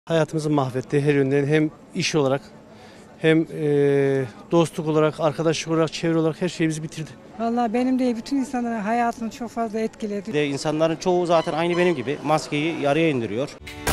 Hayatımızı mahvetti her yönden, hem iş olarak hem dostluk olarak, arkadaşlık olarak, çevre olarak her şeyimizi bitirdi. Vallahi benim de bütün insanların hayatını çok fazla etkiledi. İnsanların çoğu zaten aynı benim gibi maskeyi yarıya indiriyor.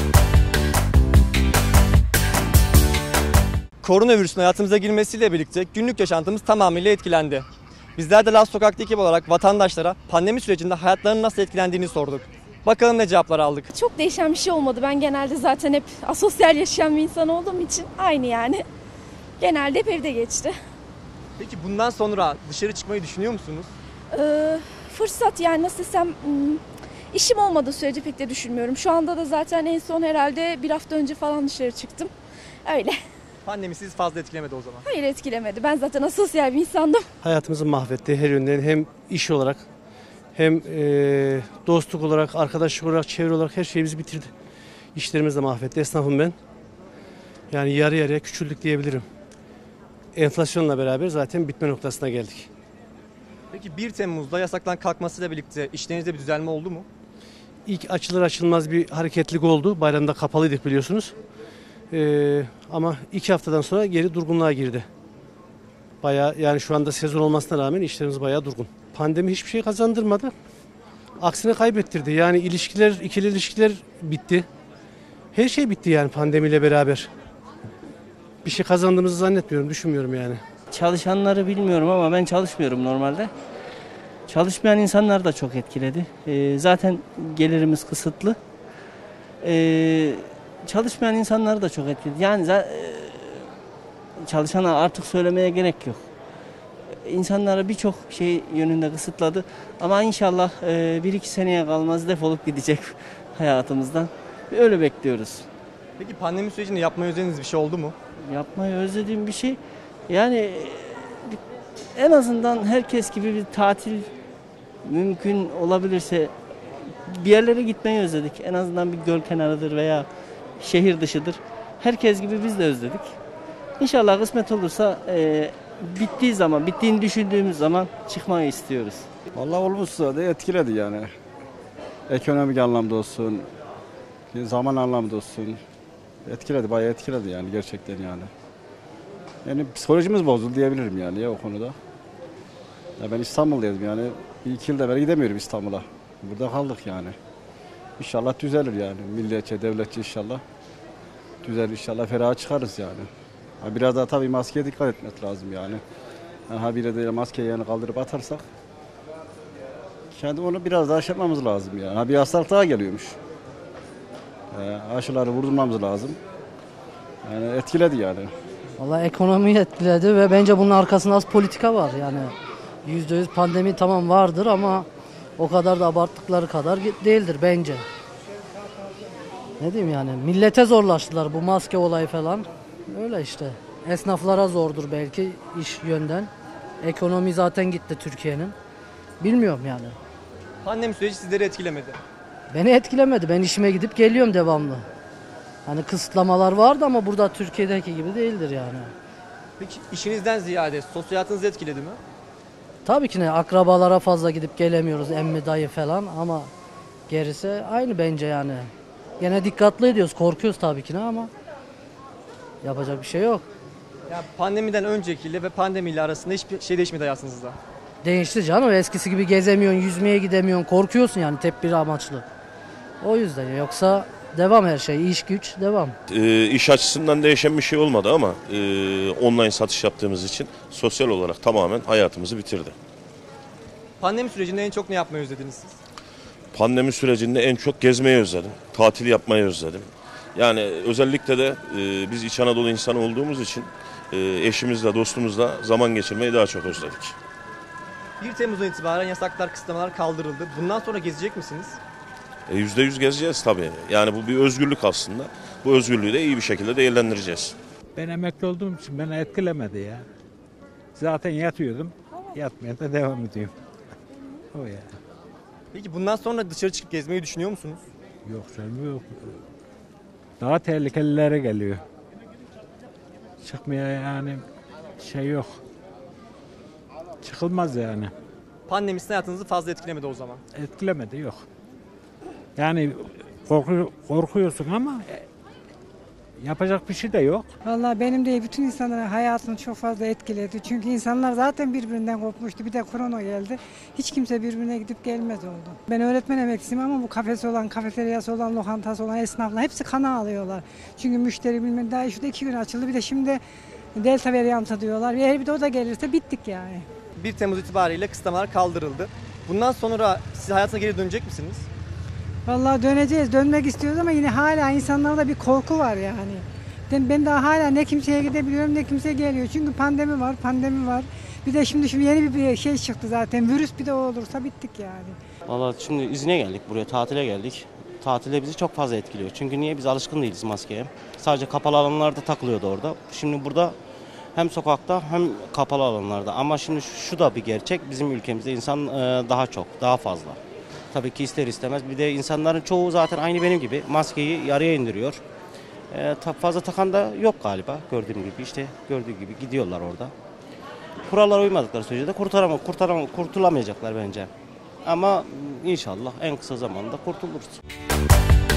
Koronavirüsün hayatımıza girmesiyle birlikte günlük yaşantımız tamamıyla etkilendi. Bizler de Laz Sokak'ta ekip olarak vatandaşlara pandemi sürecinde hayatlarının nasıl etkilendiğini sorduk. Bakalım ne cevaplar aldık. Çok değişen bir şey olmadı. Ben genelde zaten hep asosyal yaşayan bir insan olduğum için aynı yani. Genelde hep evde geçti. Peki bundan sonra dışarı çıkmayı düşünüyor musunuz? Fırsat yani nasıl desem işim olmadığı sürece pek de düşünmüyorum. Şu anda da zaten en son herhalde bir hafta önce falan dışarı çıktım. Öyle. Pandemi sizi fazla etkilemedi o zaman. Hayır, etkilemedi. Ben zaten asosyal bir insandım. Hayatımızı mahvetti her yönden, hem iş olarak hem dostluk olarak, arkadaşlık olarak, çevre olarak her şeyimizi bitirdi. İşlerimizi de mahvetti. Esnafım ben. Yani yarı yarıya küçüldük diyebilirim. Enflasyonla beraber zaten bitme noktasına geldik. Peki 1 Temmuz'da yasaktan kalkmasıyla birlikte işlerinizde bir düzelme oldu mu? İlk açılır açılmaz bir hareketlilik oldu. Bayramda kapalıydık biliyorsunuz. Ama 2 haftadan sonra geri durgunluğa girdi. Bayağı, yani şu anda sezon olmasına rağmen işlerimiz bayağı durgun. Pandemi hiçbir şey kazandırmadı. Aksine kaybettirdi. Yani ilişkiler, ikili ilişkiler bitti. Her şey bitti yani pandemiyle beraber. Bir şey kazandığımızı zannetmiyorum, düşünmüyorum yani. Çalışanları bilmiyorum ama ben çalışmıyorum normalde. Çalışmayan insanlar da çok etkiledi. Zaten gelirimiz kısıtlı. Çalışmayan insanları da çok etkiledi. Yani çalışana artık söylemeye gerek yok. İnsanlara birçok şey yönünde kısıtladı. Ama inşallah 1-2 seneye kalmaz defolup gidecek hayatımızdan. Öyle bekliyoruz. Peki pandemi sürecinde yapmayı özlediğiniz bir şey oldu mu? Yapmayı özlediğim bir şey. Yani en azından herkes gibi bir tatil mümkün olabilirse bir yerlere gitmeyi özledik. En azından bir göl kenarıdır veya şehir dışıdır. Herkes gibi biz de özledik. İnşallah kısmet olursa bittiği zaman, bittiğini düşündüğümüz zaman çıkmayı istiyoruz. Vallahi olmuşsa da etkiledi yani. Ekonomik anlamda olsun, zaman anlamda olsun. Etkiledi, bayağı etkiledi yani gerçekten yani. Yani psikolojimiz bozuldu diyebilirim yani ya o konuda. Ya ben İstanbul'daydım yani. 2 yılda beri gidemiyorum İstanbul'a. Burada kaldık yani. İnşallah düzelir yani. Milliyetçe, devletçe inşallah. Düzelir inşallah, feraha çıkarız yani. Biraz daha tabii maskeye dikkat etmek lazım yani. Habire de maskeyi yani kaldırıp atarsak kendi onu biraz daha şey yapmamız lazım yani. Bir hastalık daha geliyormuş. Aşıları vurdurmamız lazım. Yani etkiledi yani. Vallahi ekonomiyi etkiledi ve bence bunun arkasında az politika var yani. %100 pandemi tamam vardır ama o kadar da abarttıkları kadar değildir bence. Ne diyeyim yani, millete zorlaştılar bu maske olayı falan. Öyle işte. Esnaflara zordur belki iş yönden. Ekonomi zaten gitti Türkiye'nin. Bilmiyorum yani. Pandemi süreci sizleri etkilemedi. Beni etkilemedi. Ben işime gidip geliyorum devamlı. Hani kısıtlamalar vardı ama burada Türkiye'deki gibi değildir yani. Peki işinizden ziyade sosyal hayatınızı etkiledi mi? Tabii ki ne, akrabalara fazla gidip gelemiyoruz, emmi dayı falan, ama gerisi aynı bence yani. Gene dikkatli ediyoruz, korkuyoruz tabii ki ne, ama yapacak bir şey yok. Ya pandemiden öncekiyle ve pandemiyle arasında hiçbir şey değişmedi hayatınızda. Değişti canım, eskisi gibi gezemiyorsun, yüzmeye gidemiyorsun, korkuyorsun yani tedbir amaçlı. O yüzden, yoksa devam her şey, iş güç devam. İş açısından değişen bir şey olmadı ama online satış yaptığımız için sosyal olarak tamamen hayatımızı bitirdi. Pandemi sürecinde en çok ne yapmayı özlediniz siz? Pandemi sürecinde en çok gezmeyi özledim, tatil yapmayı özledim. Yani özellikle de biz İç Anadolu insanı olduğumuz için eşimizle, dostumuzla zaman geçirmeyi daha çok özledik. 1 Temmuz'dan itibaren yasaklar, kısıtlamalar kaldırıldı. Bundan sonra gezecek misiniz? %100 gezeceğiz tabii. Yani bu bir özgürlük aslında. Bu özgürlüğü de iyi bir şekilde değerlendireceğiz. Ben emekli olduğum için beni etkilemedi ya. Zaten yatıyordum. Yatmaya da devam ediyorum. O ya. Peki bundan sonra dışarı çıkıp gezmeyi düşünüyor musunuz? Yok canım, yok. Daha tehlikelilere geliyor. Çıkmaya yani şey yok. Çıkılmaz yani. Pandemisi hayatınızı fazla etkilemedi o zaman. Etkilemedi, yok. Yani korkuyorsun ama yapacak bir şey de yok. Vallahi benim de bütün insanların hayatını çok fazla etkiledi. Çünkü insanlar zaten birbirinden kopmuştu. Bir de korona geldi. Hiç kimse birbirine gidip gelmez oldu. Ben öğretmen emeklisiyim ama bu kafesi olan, kafeteryası olan, lokantası olan esnaflar hepsi kana alıyorlar. Çünkü müşteri bilmem daha şurada 2 gün açıldı. Bir de şimdi delta varyantı diyorlar. Eğer bir de o da gelirse bittik yani. 1 Temmuz itibariyle kısıtlamalar kaldırıldı. Bundan sonra siz hayatına geri dönecek misiniz? Vallahi döneceğiz, dönmek istiyoruz ama yine hala insanlarda bir korku var yani. Ben daha hala ne kimseye gidebiliyorum ne kimse geliyor. Çünkü pandemi var. Bir de şimdi yeni bir şey çıktı zaten. Virüs bir de o olursa bittik yani. Valla şimdi izine geldik, buraya tatile geldik. Tatilde bizi çok fazla etkiliyor. Çünkü niye? Biz alışkın değiliz maskeye. Sadece kapalı alanlarda takılıyordu orada. Şimdi burada hem sokakta hem kapalı alanlarda. Ama şimdi şu da bir gerçek. Bizim ülkemizde insan daha çok, daha fazla. Tabii ki ister istemez. Bir de insanların çoğu zaten aynı benim gibi maskeyi yarıya indiriyor. Fazla takan da yok galiba. Gördüğüm gibi gördüğü gibi gidiyorlar orada. Kurallara uymadıkları sürece de kurtulamayacaklar bence. Ama inşallah en kısa zamanda kurtuluruz.